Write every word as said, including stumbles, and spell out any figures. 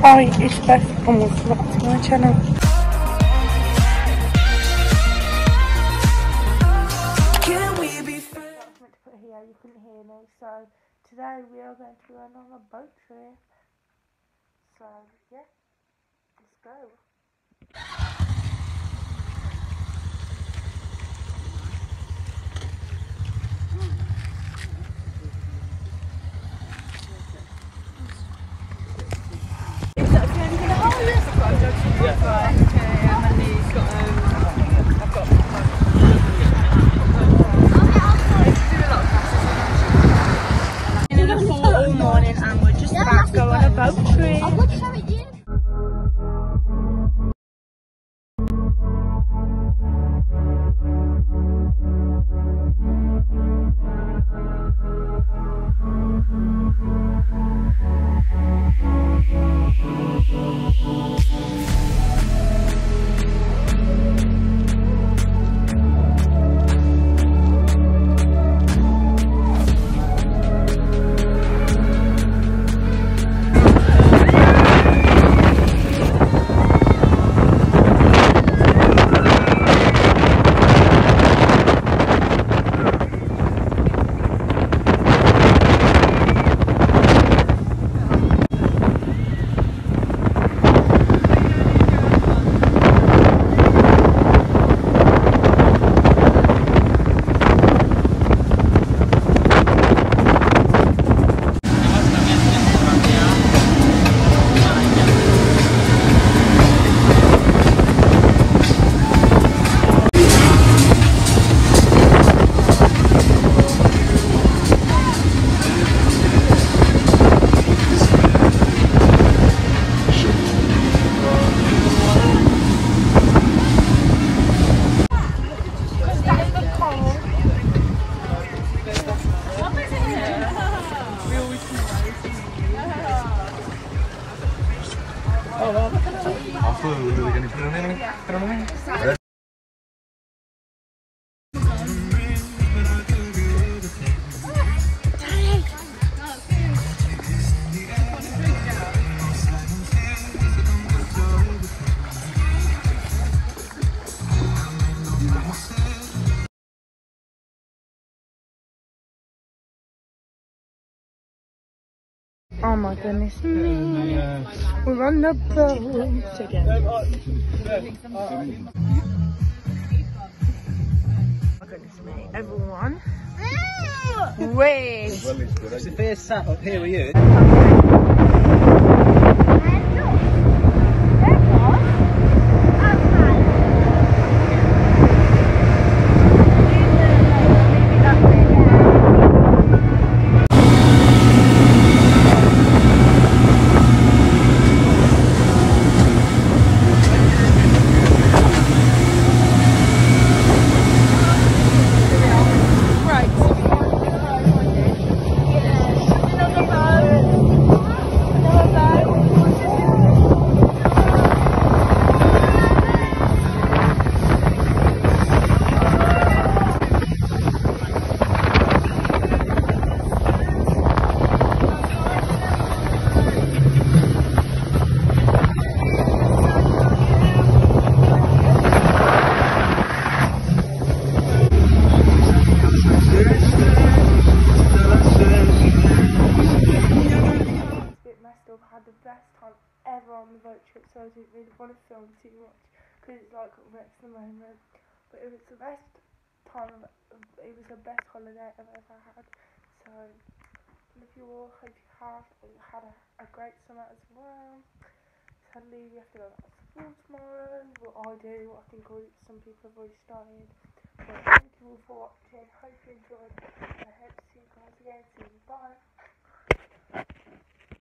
Hi, it's Beth and welcome back to my channel. Can we be friends? I was meant to put here, you couldn't hear me, so today we are going to be going on a boat trip. So yeah, let's go. Apa dulu kan itu namanya? Namanya? Oh my goodness me, we're on the boat again. Oh my goodness me, everyone. Wait! It's the first sat up here with you. Had the best time ever on the boat trip, so I didn't really want to film too much because it's like wrecked the moment. But it was the best time, it was the best holiday I've ever had. So love you all, hope you have had a, a great summer as well. Sadly we have to go back to school tomorrow. What I do, I think some people have already started. But thank you all for watching, hope you enjoyed, and I hope to see you guys again soon. Bye.